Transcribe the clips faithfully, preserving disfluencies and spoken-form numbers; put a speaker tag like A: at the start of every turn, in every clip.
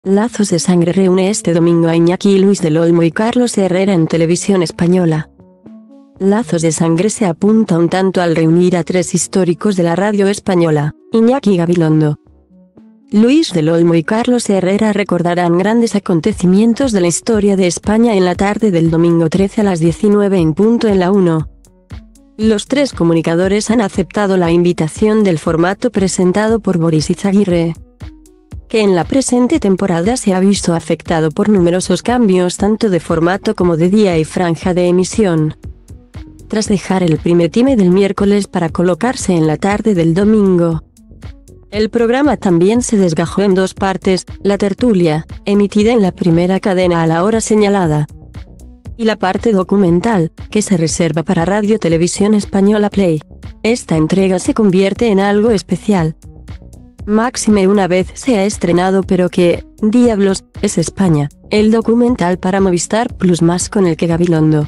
A: Lazos de Sangre reúne este domingo a Iñaki Luis del Olmo y Carlos Herrera en Televisión Española. Lazos de Sangre se apunta un tanto al reunir a tres históricos de la radio española, Iñaki Gabilondo, Luis del Olmo y Carlos Herrera recordarán grandes acontecimientos de la historia de España en la tarde del domingo trece a las diecinueve en punto en la uno. Los tres comunicadores han aceptado la invitación del formato presentado por Boris Izaguirre, que en la presente temporada se ha visto afectado por numerosos cambios tanto de formato como de día y franja de emisión. Tras dejar el prime time del miércoles para colocarse en la tarde del domingo, el programa también se desgajó en dos partes: la tertulia, emitida en la primera cadena a la hora señalada, y la parte documental, que se reserva para Radio Televisión Española Play. Esta entrega se convierte en algo especial, máxime una vez se ha estrenado, pero que, diablos, es España, el documental para Movistar Plus más con el que Gabilondo,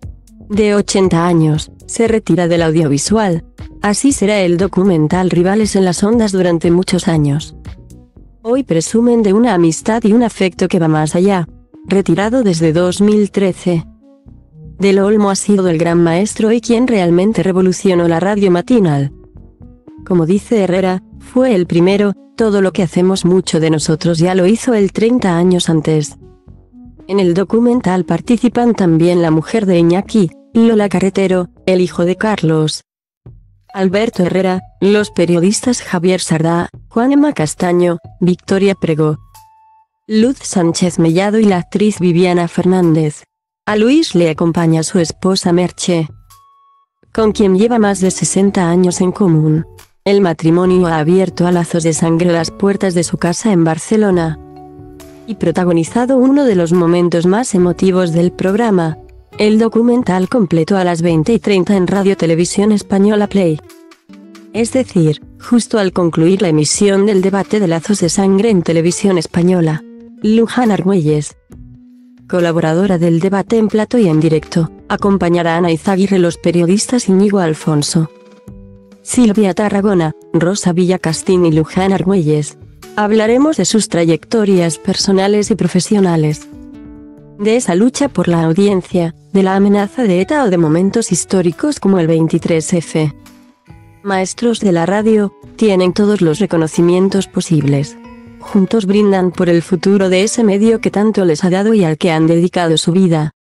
A: de ochenta años, se retira del audiovisual. Así será el documental Rivales en las Ondas durante muchos años. Hoy presumen de una amistad y un afecto que va más allá. Retirado desde dos mil trece, Del Olmo ha sido el gran maestro y quien realmente revolucionó la radio matinal. Como dice Herrera, fue el primero, todo lo que hacemos mucho de nosotros ya lo hizo él treinta años antes. En el documental participan también la mujer de Iñaki, Lola Carretero, el hijo de Carlos, Alberto Herrera, los periodistas Javier Sardá, Juanma Castaño, Victoria Pregó, Luz Sánchez Mellado y la actriz Viviana Fernández. A Luis le acompaña su esposa Merche, con quien lleva más de sesenta años en común. El matrimonio ha abierto a Lazos de Sangre las puertas de su casa en Barcelona y protagonizado uno de los momentos más emotivos del programa. El documental completo a las veinte y treinta en Radio Televisión Española Play. Es decir, justo al concluir la emisión del debate de Lazos de Sangre en Televisión Española. Luján Argüelles, colaboradora del debate en plató y en directo, acompañará a Ana Izaguirre, los periodistas Íñigo Alfonso, Silvia Tarragona, Rosa Villacastín y Luján Argüelles. Hablaremos de sus trayectorias personales y profesionales, de esa lucha por la audiencia, de la amenaza de ETA o de momentos históricos como el veintitrés efe. Maestros de la radio, tienen todos los reconocimientos posibles. Juntos brindan por el futuro de ese medio que tanto les ha dado y al que han dedicado su vida.